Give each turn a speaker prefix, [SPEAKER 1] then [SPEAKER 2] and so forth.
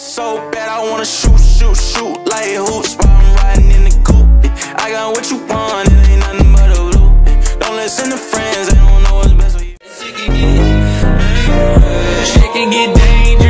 [SPEAKER 1] So bad I wanna shoot like hoops while I'm riding in the coupe. I got what you want, it ain't nothing but a blue. Don't listen to friends, they don't know what's best for you. Shit can get dangerous.